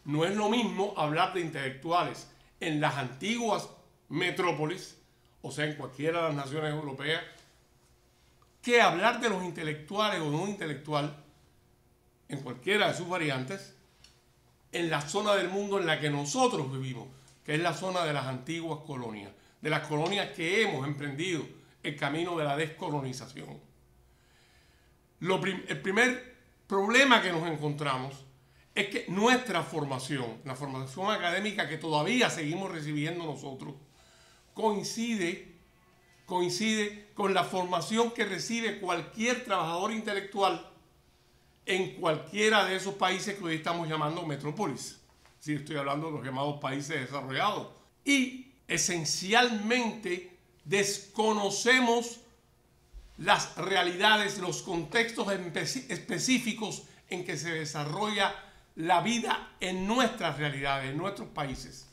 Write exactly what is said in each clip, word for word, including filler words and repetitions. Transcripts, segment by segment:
No es lo mismo hablar de intelectuales en las antiguas metrópolis, o sea, en cualquiera de las naciones europeas, que hablar de los intelectuales o de un intelectual en cualquiera de sus variantes en la zona del mundo en la que nosotros vivimos, que es la zona de las antiguas colonias, de las colonias que hemos emprendido el camino de la descolonización. Lo prim el primer problema que nos encontramos es que nuestra formación, la formación académica que todavía seguimos recibiendo nosotros, coincide, coincide con la formación que recibe cualquier trabajador intelectual en cualquiera de esos países que hoy estamos llamando metrópolis. Sí, estoy hablando de los llamados países desarrollados. Y esencialmente desconocemos las realidades, los contextos específicos en que se desarrolla la vida en nuestras realidades, en nuestros países.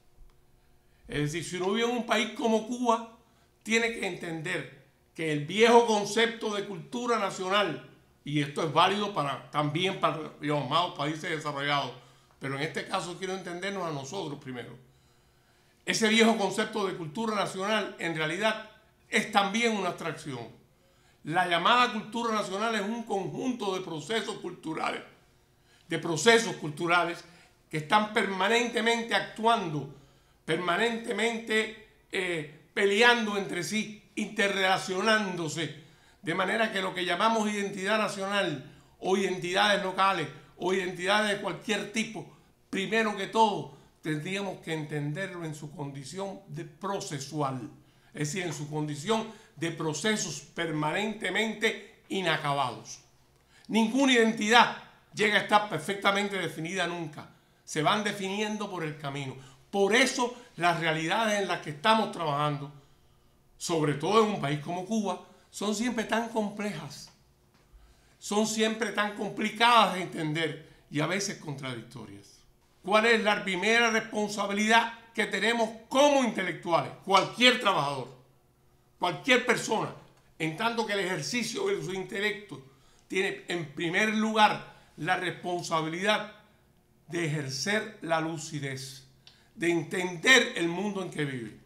Es decir, si uno vive en un país como Cuba, tiene que entender que el viejo concepto de cultura nacional, y esto es válido para, también para los llamados países desarrollados, pero en este caso quiero entendernos a nosotros primero. Ese viejo concepto de cultura nacional en realidad es también una abstracción. La llamada cultura nacional es un conjunto de procesos culturales, de procesos culturales que están permanentemente actuando, permanentemente eh, peleando entre sí, interrelacionándose, de manera que lo que llamamos identidad nacional o identidades locales o identidades de cualquier tipo, primero que todo, tendríamos que entenderlo en su condición de procesual, es decir, en su condición de procesos permanentemente inacabados. Ninguna identidad llega a estar perfectamente definida nunca. Se van definiendo por el camino. Por eso las realidades en las que estamos trabajando, sobre todo en un país como Cuba, son siempre tan complejas, son siempre tan complicadas de entender y a veces contradictorias. ¿Cuál es la primera responsabilidad que tenemos como intelectuales? Cualquier trabajador, cualquier persona, en tanto que el ejercicio de su intelecto tiene en primer lugar la responsabilidad de ejercer la lucidez, de entender el mundo en que vive.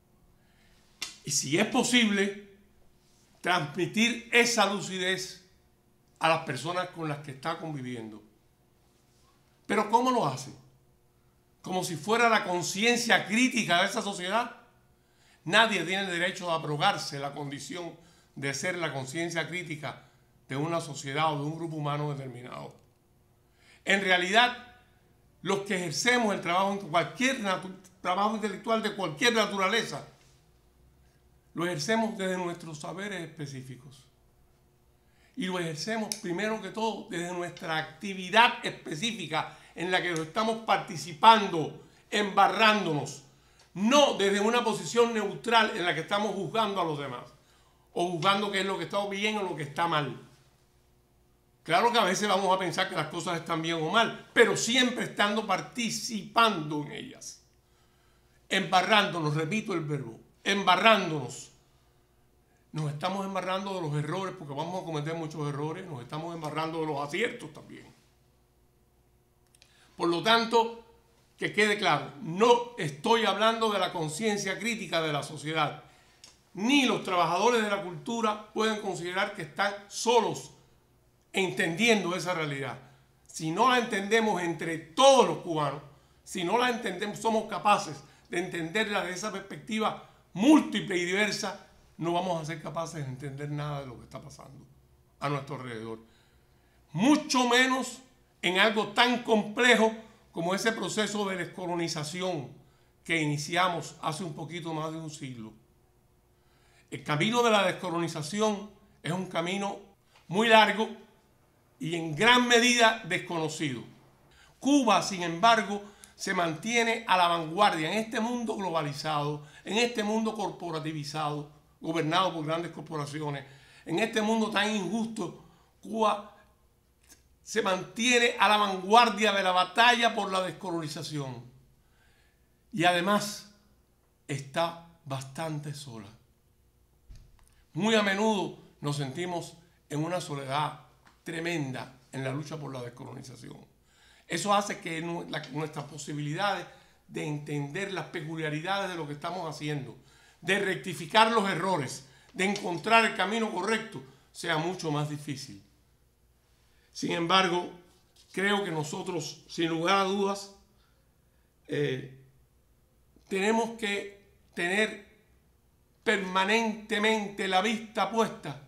Y si es posible, transmitir esa lucidez a las personas con las que está conviviendo. Pero ¿cómo lo hace? Como si fuera la conciencia crítica de esa sociedad. Nadie tiene el derecho de abrogarse la condición de ser la conciencia crítica de una sociedad o de un grupo humano determinado. En realidad, los que ejercemos el trabajo, cualquier trabajo intelectual de cualquier naturaleza, lo ejercemos desde nuestros saberes específicos. Y lo ejercemos primero que todo desde nuestra actividad específica en la que nos estamos participando, embarrándonos. No desde una posición neutral en la que estamos juzgando a los demás o juzgando qué es lo que está bien o lo que está mal. Claro que a veces vamos a pensar que las cosas están bien o mal, pero siempre estando participando en ellas. Embarrándonos, repito el verbo, embarrándonos. Nos estamos embarrando de los errores porque vamos a cometer muchos errores, nos estamos embarrando de los aciertos también. Por lo tanto, que quede claro, no estoy hablando de la conciencia crítica de la sociedad. Ni los trabajadores de la cultura pueden considerar que están solos entendiendo esa realidad. Si no la entendemos entre todos los cubanos, si no la entendemos, somos capaces de entenderla desde esa perspectiva múltiple y diversa, no vamos a ser capaces de entender nada de lo que está pasando a nuestro alrededor. Mucho menos en algo tan complejo como ese proceso de descolonización que iniciamos hace un poquito más de un siglo. El camino de la descolonización es un camino muy largo y en gran medida desconocido. Cuba, sin embargo, se mantiene a la vanguardia en este mundo globalizado, en este mundo corporativizado, gobernado por grandes corporaciones, en este mundo tan injusto. Cuba se mantiene a la vanguardia de la batalla por la descolonización y además está bastante sola. Muy a menudo nos sentimos en una soledad tremenda en la lucha por la descolonización. Eso hace que nuestras posibilidades de entender las peculiaridades de lo que estamos haciendo, de rectificar los errores, de encontrar el camino correcto, sea mucho más difícil. Sin embargo, creo que nosotros, sin lugar a dudas, eh, tenemos que tener permanentemente la vista puesta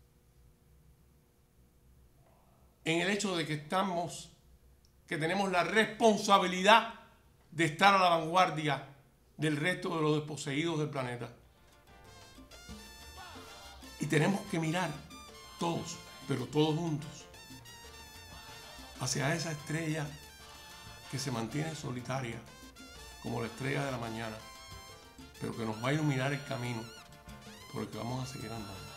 en el hecho de que estamos, que tenemos la responsabilidad de estar a la vanguardia del resto de los desposeídos del planeta. Y tenemos que mirar todos, pero todos juntos, hacia esa estrella que se mantiene solitaria, como la estrella de la mañana, pero que nos va a iluminar el camino por el que vamos a seguir andando.